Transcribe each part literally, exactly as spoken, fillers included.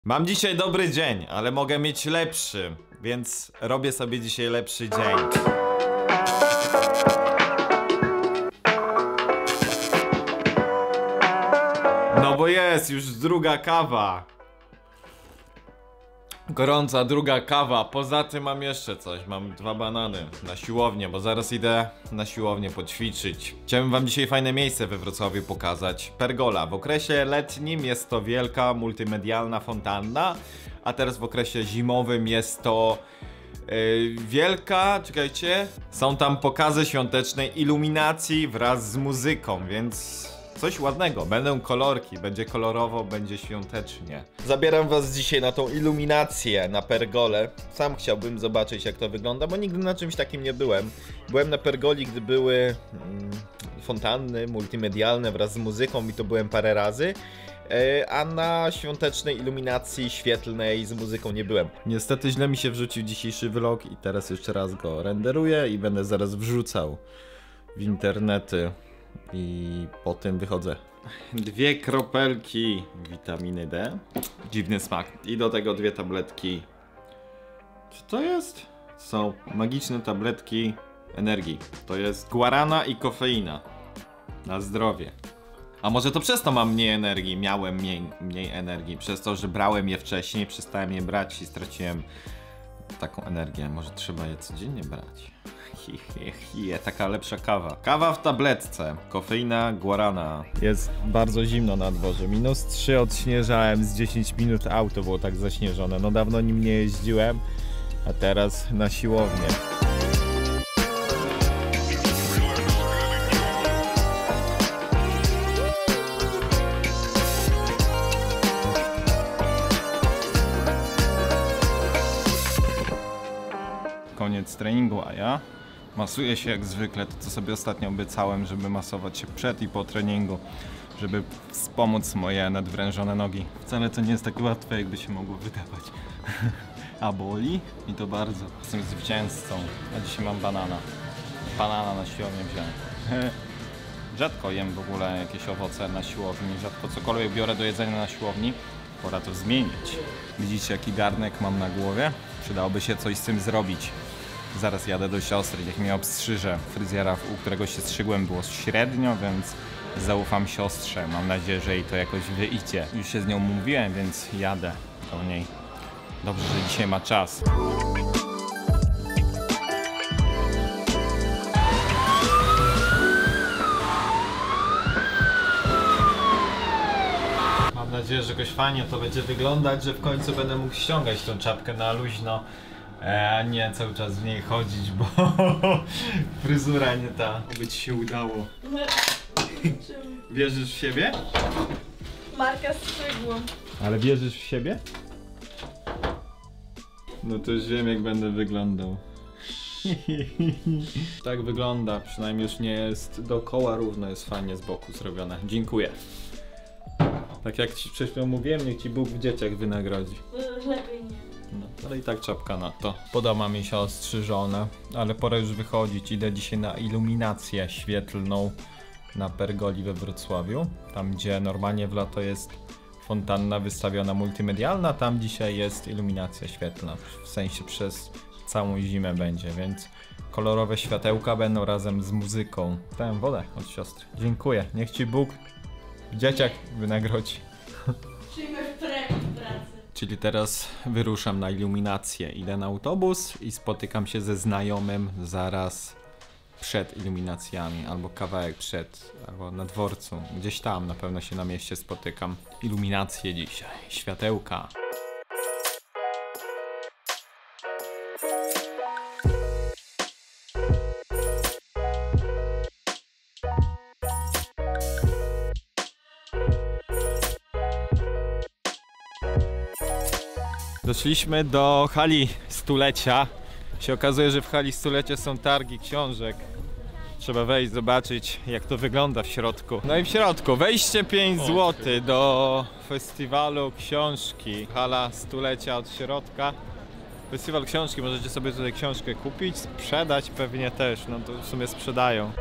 Mam dzisiaj dobry dzień, ale mogę mieć lepszy, więc robię sobie dzisiaj lepszy dzień. No bo jest już druga kawa. Gorąca druga kawa. Poza tym mam jeszcze coś. Mam dwa banany na siłownię, bo zaraz idę na siłownię poćwiczyć. Chciałem wam dzisiaj fajne miejsce we Wrocławiu pokazać. Pergola. W okresie letnim jest to wielka, multimedialna fontanna, a teraz w okresie zimowym jest to yy, wielka, czekajcie, są tam pokazy świątecznej iluminacji wraz z muzyką, więc coś ładnego, będą kolorki, będzie kolorowo, będzie świątecznie. Zabieram was dzisiaj na tą iluminację na pergolę. Sam chciałbym zobaczyć, jak to wygląda, bo nigdy na czymś takim nie byłem. Byłem na pergoli, gdy były mm, fontanny multimedialne wraz z muzyką i to byłem parę razy. A na świątecznej iluminacji świetlnej z muzyką nie byłem. Niestety źle mi się wrzucił dzisiejszy vlog i teraz jeszcze raz go renderuję i będę zaraz wrzucał w internety. I po tym wychodzę. Dwie kropelki witaminy D. Dziwny smak. I do tego dwie tabletki. Co to jest? Są magiczne tabletki energii. To jest guarana i kofeina. Na zdrowie. A może to przez to mam mniej energii? Miałem mniej, mniej energii. Przez to, że brałem je wcześniej, przestałem je brać i straciłem taką energię. Może trzeba je codziennie brać. Hi, hi, hi, taka lepsza kawa. Kawa w tabletce. Kofeina, guarana. Jest bardzo zimno na dworze. minus trzy odśnieżałem z dziesięć minut, auto było tak zaśnieżone. No dawno nim nie jeździłem, a teraz na siłownię. Koniec treningu, a ja masuję się jak zwykle, to co sobie ostatnio obiecałem, żeby masować się przed i po treningu, żeby wspomóc moje nadwrężone nogi. Wcale to nie jest tak łatwe, jakby się mogło wydawać. A boli? I to bardzo. Jestem zwycięzcą, a dzisiaj mam banana. Banana na siłownię wziąłem. Rzadko jem w ogóle jakieś owoce na siłowni, rzadko cokolwiek biorę do jedzenia na siłowni. Pora to zmienić. Widzicie, jaki garnek mam na głowie? Przydałoby się coś z tym zrobić. Zaraz jadę do siostry, niech mnie obstrzyże. Fryzjera, u którego się strzygłem, było średnio, więc zaufam siostrze. Mam nadzieję, że jej to jakoś wyjdzie. Już się z nią mówiłem, więc jadę do niej. Dobrze, że dzisiaj ma czas. Mam nadzieję, że jakoś fajnie to będzie wyglądać, że w końcu będę mógł ściągać tą czapkę na luźno, a nie cały czas w niej chodzić, bo fryzura nie ta. Oby ci się udało. Wierzysz w siebie? Marka strzygło. Ale wierzysz w siebie? No to już wiem, jak będę wyglądał. Tak wygląda, przynajmniej już nie jest dookoła równo, jest fajnie z boku zrobione. Dziękuję. Tak jak ci przed chwilą mówiłem, niech ci Bóg w dzieciach wynagrodzi. Lepiej nie. No, ale i tak czapka na to. Podoba mi się ostrzyżone, ale pora już wychodzić. Idę dzisiaj na iluminację świetlną na pergoli we Wrocławiu. Tam, gdzie normalnie w lato jest fontanna wystawiona multimedialna, tam dzisiaj jest iluminacja świetlna. W sensie przez całą zimę będzie, więc kolorowe światełka będą razem z muzyką. Dałem wodę od siostry. Dziękuję. Niech ci Bóg w dzieciach wynagrodzi. Przyjmiesz premię w pracy. Czyli teraz wyruszam na iluminację. Idę na autobus i spotykam się ze znajomym zaraz przed iluminacjami, albo kawałek przed, albo na dworcu. Gdzieś tam na pewno się na mieście spotykam. Iluminacje dzisiaj, światełka. Doszliśmy do hali stulecia. Się okazuje, że w hali stulecia są targi książek. Trzeba wejść, zobaczyć, jak to wygląda w środku. No i w środku wejście pięć złotych do festiwalu książki. Hala stulecia od środka. Festiwal książki, możecie sobie tutaj książkę kupić, sprzedać pewnie też. No to w sumie sprzedają.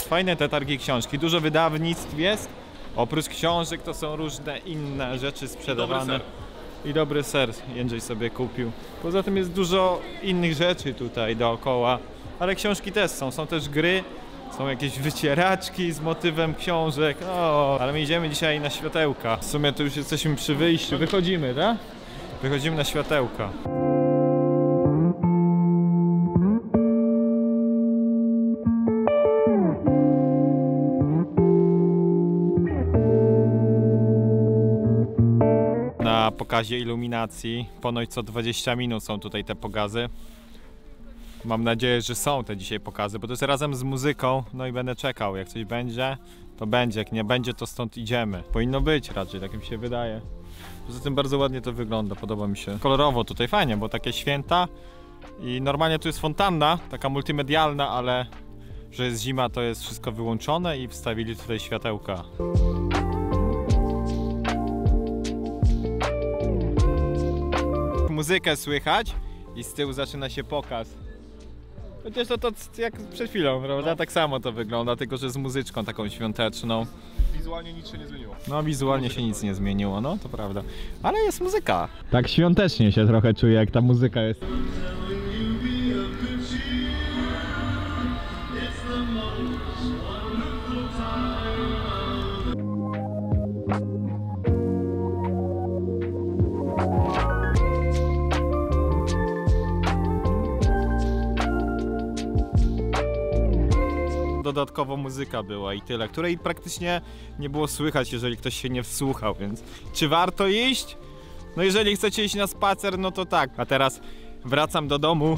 jest fajne, te targi książki. Dużo wydawnictw jest. Oprócz książek to są różne inne rzeczy sprzedawane. I dobry ser Jędrzej sobie kupił. Poza tym jest dużo innych rzeczy tutaj dookoła. Ale książki też są. Są też gry. Są jakieś wycieraczki z motywem książek. O, ale my idziemy dzisiaj na światełka. W sumie to już jesteśmy przy wyjściu. Wychodzimy, tak? Wychodzimy na światełka. Na pokazie iluminacji ponoć co dwadzieścia minut są tutaj te pokazy. Mam nadzieję, że są te dzisiaj pokazy, bo to jest razem z muzyką, no i będę czekał. Jak coś będzie, to będzie, jak nie będzie, to stąd idziemy. Powinno być raczej, tak mi się wydaje. Poza tym bardzo ładnie to wygląda, podoba mi się. Kolorowo tutaj fajnie, bo takie święta i normalnie tu jest fontanna, taka multimedialna, ale że jest zima, to jest wszystko wyłączone i wstawili tutaj światełka. Muzykę słychać i z tyłu zaczyna się pokaz. Chociaż to, to jak przed chwilą, prawda? Tak samo to wygląda, tylko że z muzyczką taką świąteczną. Wizualnie nic się nie zmieniło. No wizualnie się nic nie zmieniło, no to prawda. Ale jest muzyka. Tak świątecznie się trochę czuję, jak ta muzyka jest. Dodatkowo muzyka była i tyle, której praktycznie nie było słychać, jeżeli ktoś się nie wsłuchał, więc czy warto iść? No jeżeli chcecie iść na spacer, no to tak. A teraz wracam do domu.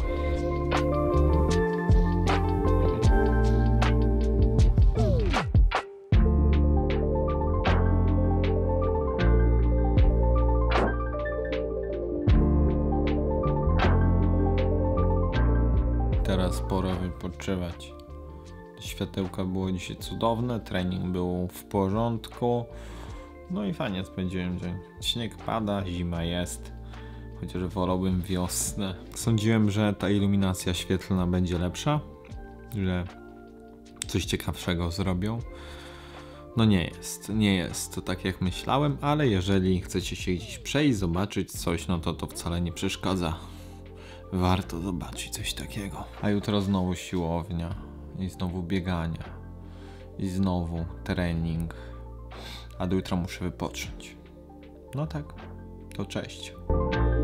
Teraz pora wypoczywać. Światełka było dzisiaj cudowne, trening był w porządku. No i fajnie spędziłem dzień. Śnieg pada, zima jest, chociaż wolałbym wiosnę. Sądziłem, że ta iluminacja świetlna będzie lepsza, że coś ciekawszego zrobią. No nie jest, nie jest to tak jak myślałem, ale jeżeli chcecie się gdzieś przejść, zobaczyć coś, no to to wcale nie przeszkadza. Warto zobaczyć coś takiego. A jutro znowu siłownia. I znowu biegania. I znowu trening. A do jutra muszę wypocząć. No tak, to cześć.